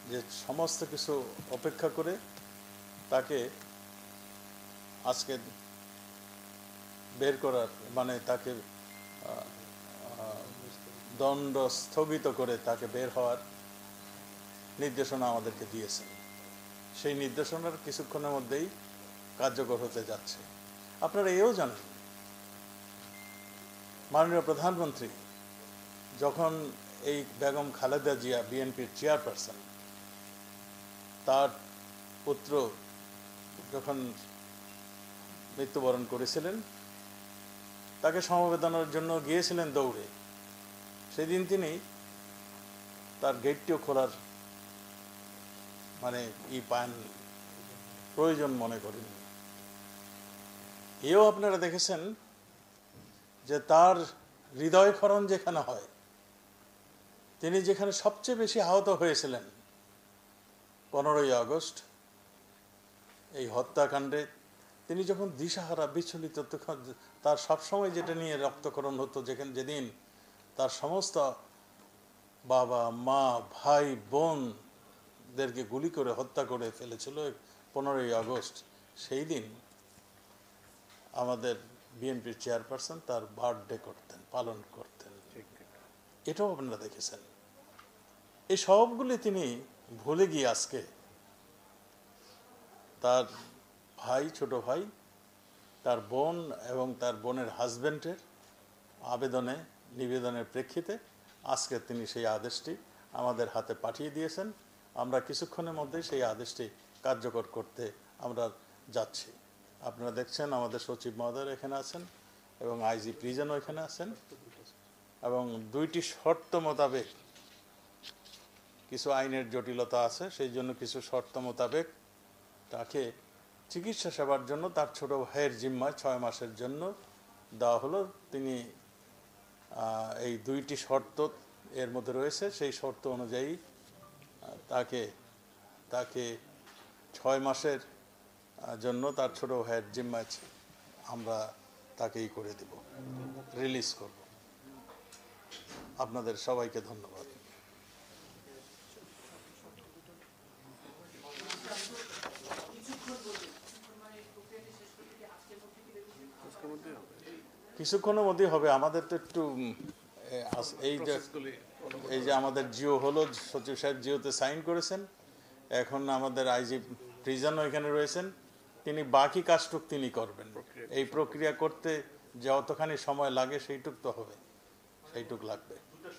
যে সমস্ত কিছু অপেক্ষা করে তাকে আজকে বের করার মানে তাকে দণ্ড স্থগিত করে তাকে বের হওয়ার নির্দেশনা আমাদেরকে দিয়েছেন। সেই নির্দেশনার কিছুক্ষণের মধ্যেই কার্যকর হতে যাচ্ছে। আপনারা এও জানেন মাননীয় প্রধানমন্ত্রী যখন এই বেগম খালেদা জিয়া বিএনপির চেয়ারপারসন তার পুত্র যখন মৃত্যুবরণ করেছিলেন তাকে সমবেদনার জন্য গিয়েছিলেন দৌড়ে। সেদিন তিনি তার গেটটিও খোলার মানে পাননি, প্রয়োজন মনে করেননি। এও আপনারা দেখেছেন যে তার হৃদয়ক্ষরণ যেখানে হয়, তিনি যেখানে সবচেয়ে বেশি আহত হয়েছিলেন 15ই আগস্ট এই হত্যাকাণ্ডে, তিনি যখন দিশাহারা বিচলিত, তখন তার সবসময় যেটা নিয়ে রক্তক্ষরণ হতো, যেদিন তার সমস্ত বাবা মা ভাই বোনদেরকে গুলি করে হত্যা করে ফেলেছিল 15ই আগস্ট, সেই দিন আমাদের বিএনপির চেয়ারপারসন তার বার্থডে পালন করতেন। এটাও আপনারা দেখেছেন। এই সবগুলি তিনি ভুলে গিয়ে আজকে তার ভাই, ছোট ভাই, তার বোন এবং তার বোনের হাজব্যান্ডের নিবেদনের প্রেক্ষিতে আজকে তিনি সেই আদেশটি আমাদের হাতে পাঠিয়ে দিয়েছেন। আমরা কিছুক্ষণের মধ্যেই সেই আদেশটি কার্যকর করতে আমরা যাচ্ছি। আপনারা দেখছেন আমাদের সচিব মহোদয় এখানে আছেন এবং আইজি প্রিজনও এখানে আছেন, এবং 2টি শর্ত মোতাবেক, কিছু আইনের জটিলতা আছে, সেই জন্য কিছু শর্ত মোতাবেক তাকে চিকিৎসা সেবার জন্য তার ছোট ভাইয়ের জিম্মায় 6 মাসের জন্য দেওয়া হলো। তিনি এই 2টি শর্ত এর মধ্যে রয়েছে, সেই শর্ত অনুযায়ী তাকে 6 মাসের জন্য তার ছোট ভাইয়ের জিম্মায় আমরা তাকেই করে দেব, রিলিজ করব। আপনাদের সবাইকে ধন্যবাদ। কিছুক্ষণের মধ্যেই হবে। আমাদের তো একটু এই যে আমাদের জিও হলো, সচিব সাহেব জিওতে সাইন করেছেন, এখন আমাদের আইজি প্রিজনও এখানে রয়েছেন, তিনি বাকি কাজটুক তিনি করবেন। এই প্রক্রিয়া করতে যতখানি সময় লাগে সেইটুক তো হবে, সেইটুক লাগবে।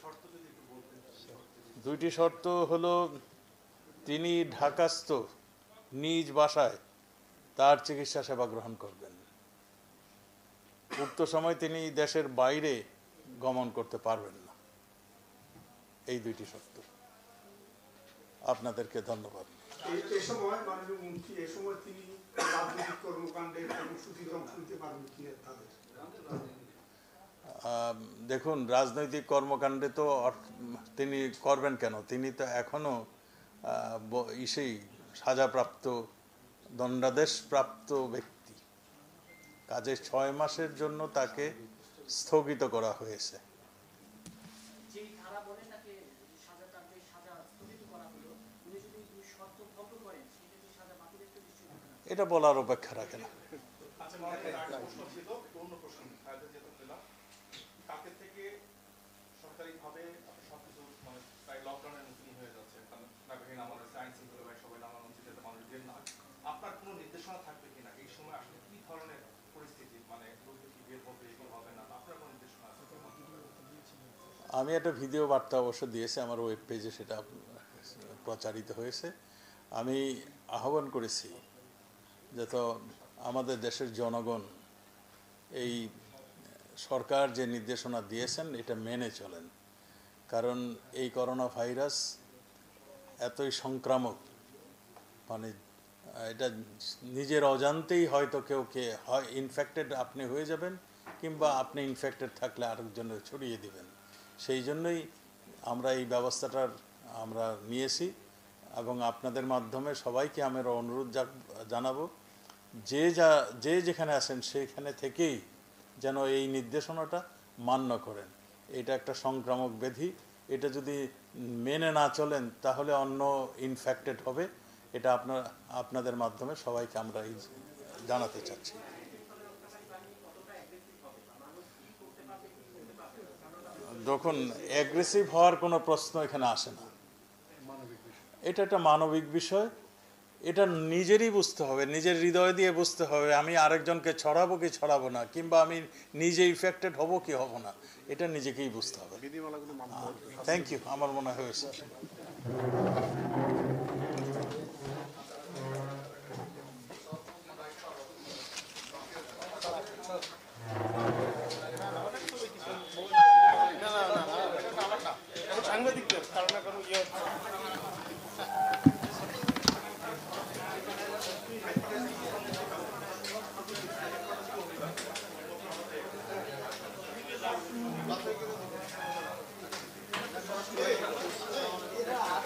2টি শর্ত হলো, তিনি ঢাকাস্থ নিজ বাসায় তার চিকিৎসা সেবা গ্রহণ করবেন। উক্ত সময় তিনি দেশের বাইরে গমন করতে পারবেন না। এই 2টি শর্ত। আপনাদেরকে ধন্যবাদ। দেখুন, রাজনৈতিক কর্মকাণ্ডে তো তিনি করবেন কেন? তিনি তো এখনো সাজাপ্রাপ্ত, দণ্ডাদেশপ্রাপ্ত ব্যক্তি। কাজে 6 মাসের জন্য তাকে স্থগিত করা হয়েছে। এটা বলার অপেক্ষা রাখে না। আমি একটা ভিডিও বার্তা অবশ্য দিয়েছি আমার ওয়েব পেজে, সেটা প্রচারিত হয়েছে। আমি আহ্বান করেছি যত আমাদের দেশের জনগণ এই সরকার যে নির্দেশনা দিয়েছেন এটা মেনে চলেন, কারণ এই করোনা ভাইরাস এতই সংক্রামক, মানে এটা নিজের অজান্তেই হয়তো কেউ হয় ইনফেক্টেড আপনি হয়ে যাবেন, কিংবা আপনি ইনফেক্টেড থাকলে আরেকজনের ছড়িয়ে দিবেন। সেই জন্যই আমরা এই ব্যবস্থাটার আমরা নিয়েছি, এবং আপনাদের মাধ্যমে সবাইকে আমরা অনুরোধ জানাবো, যে যেখানে আছেন সেখানে থেকেই যেন এই নির্দেশনাটা মান্য করেন। এটা একটা সংক্রামক ব্যাধি, এটা যদি মেনে না চলেন তাহলে অন্য ইনফেক্টেড হবে। এটা আপনাদের মাধ্যমে সবাইকে আমরা জানাতে চাচ্ছি। দেখুন, অ্যাগ্রেসিভ হওয়ার কোনো প্রশ্ন এখানে আসে না। এটা একটা মানবিক বিষয়। এটা নিজেরই বুঝতে হবে, নিজের হৃদয় দিয়ে বুঝতে হবে আমি আরেকজনকে ছড়াবো কি ছড়াবো না, কিংবা আমি নিজে ইফেক্টেড হব কি হব না, এটা নিজেকেই বুঝতে হবে। Thank you. আমার মনে হয়েছে